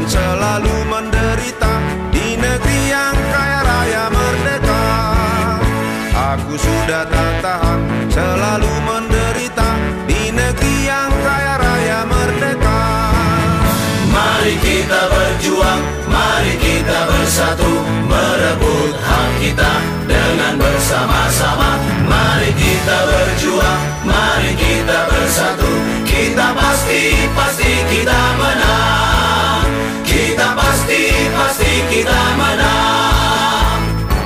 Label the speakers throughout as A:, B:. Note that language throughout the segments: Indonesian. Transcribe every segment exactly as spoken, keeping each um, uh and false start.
A: selalu menderita di negeri yang kaya raya merdeka. Aku sudah tak tahan selalu menderita di negeri yang kaya raya merdeka.
B: Mari kita berjuang, mari kita bersatu, merebut hak kita dengan bersama-sama. Mari kita berjuang, mari kita bersatu, kita pasti, pasti kita menang. Kita pasti, pasti kita menang.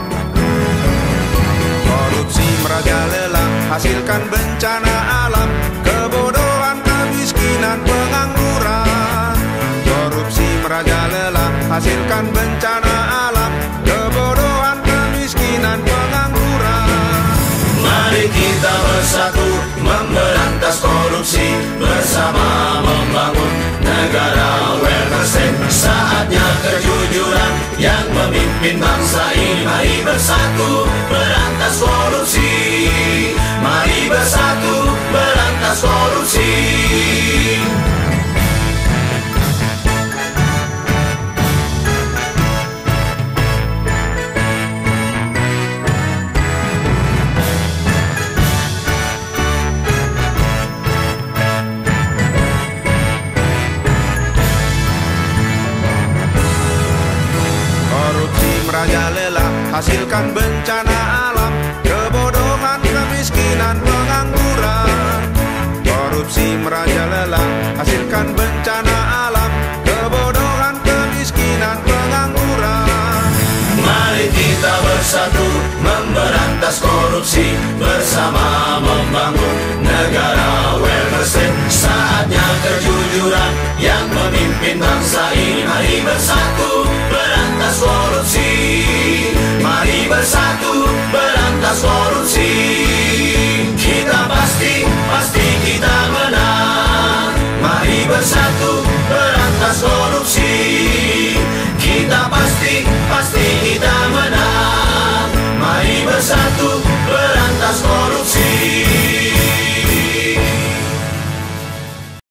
A: Korupsi merajalela hasilkan bencana alam, kebodohan, kemiskinan, pengangguran. Korupsi merajalela hasilkan bencana alam, kebodohan, kemiskinan, pengangguran.
B: Mari kita bersatu memberantas korupsi, bersama membangun negara welfare state. Saatnya kejujuran yang memimpin bangsa ini. Mari bersatu berantas korupsi, mari bersatu berantas korupsi.
A: Merajalela hasilkan bencana alam, kebodohan, kemiskinan, pengangguran. Korupsi merajalela hasilkan bencana alam, kebodohan, kemiskinan, pengangguran.
B: Mari kita bersatu memberantas korupsi, bersama membangun negara welfare state. Saatnya kejujuran yang memimpin bangsa ini. Mari bersatu berantas korupsi, mari bersatu berantas korupsi.